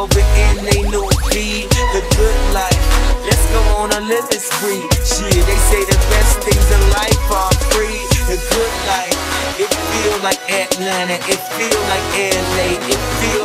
over in they new V, the good life. Let's go on a living spree. Shit, they say the best things in life are free. The good life. It feel like Atlanta, it feel like LA, it feel